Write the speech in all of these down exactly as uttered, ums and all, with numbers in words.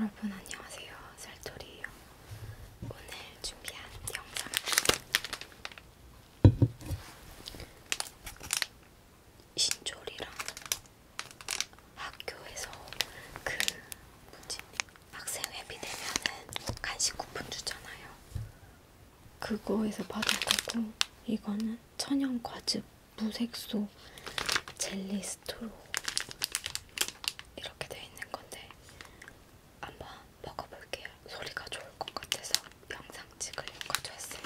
여러분 안녕하세요. 살토리예요. 오늘 준비한 영상 신조리랑 학교에서 그 뭐지 학생 회비 되면은 간식 쿠폰 주잖아요. 그거에서 받은 거고, 이거는 천연 과즙 무색소 젤리 스트로 이렇게 되어 있는 건데 한번 먹어볼게요. 소리가 좋을 것 같아서 영상 찍으려고 가져왔어요.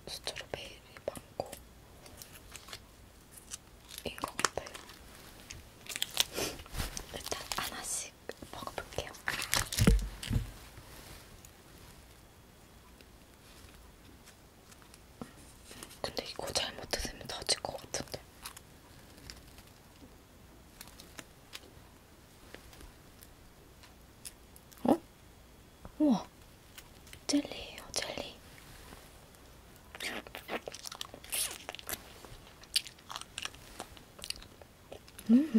스트로베리 망고 인 것 같아요. 일단 하나씩 먹어볼게요. 근데 이거 잘못 드시면 다칠 것 같은데. 어? 우와, 젤리예요, 젤리. 음,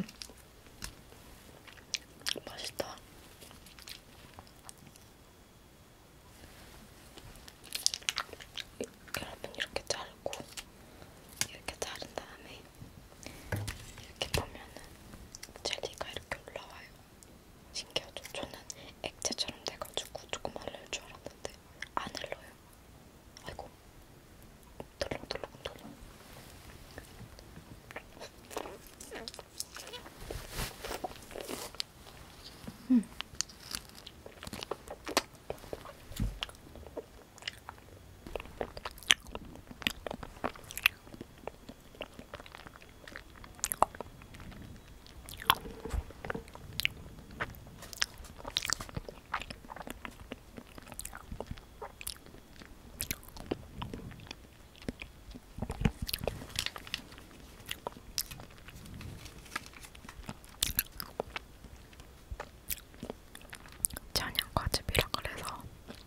맛있다. 여러분 이렇게 자르고 이렇게 자른 다음에 이렇게 보면은 젤리가 이렇게 올라와요. 신기하죠? 저는 액체처럼 돼가지고 조금 마를 줄 알았는데 안 흘러요. 아이고, 덜렁덜렁덜렁. 음. 천연과즙이라 그래서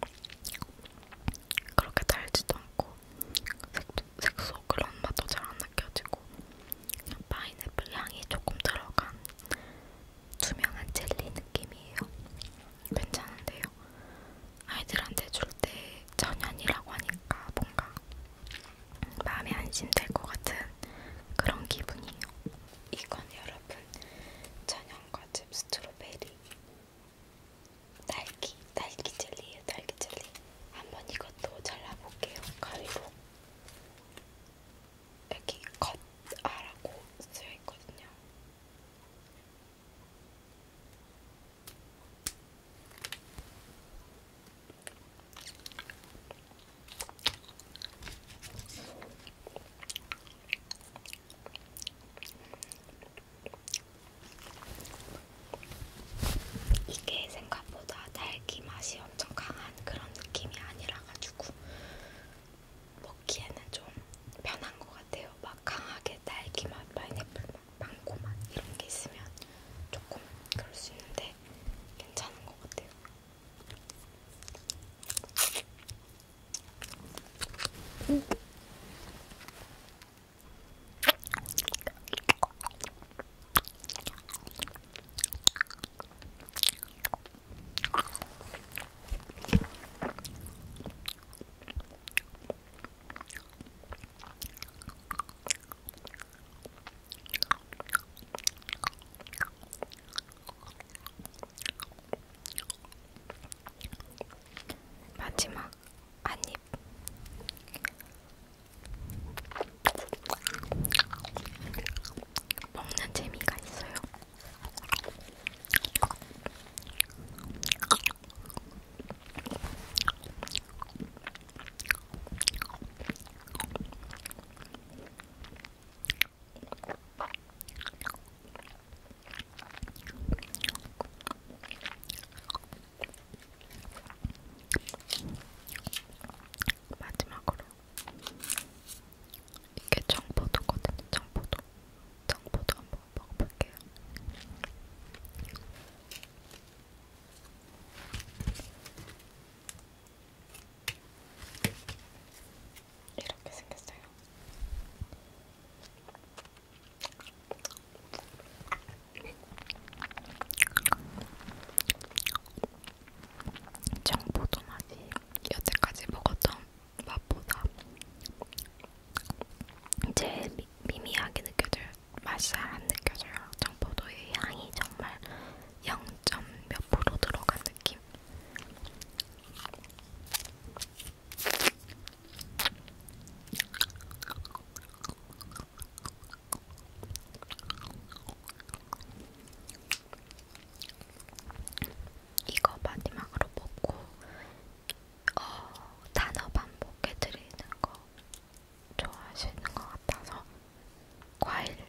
그렇게 달지도 않고 색도, 색소 그런 맛도 잘 안 느껴지고 그냥 파인애플 향이 조금 들어간 투명한 젤리 느낌이에요. 괜찮은데요? 아이들한테 줄 때 천연이라고 하니까 뭔가 마음에 안심될 것 같은 그런 기분이에요. 이건 여러분 천연과즙 스트로베리 딸기, 딸기 젤리예요, 딸기 젤리. 한번 이것도 잘라볼게요, 가위로. 여기 컷 아라고 쓰여있거든요. 이게 생각보다 딸기 맛이 엄청 강한 그런 느낌이 아니라가지고 먹기에는 좀 편한 것 같아요. 막 강하게 딸기 맛, 파인애플 맛, 망고 맛 이런 게 있으면 조금 그럴 수 있는데 괜찮은 것 같아요. 음. 마지막 한 입. 과일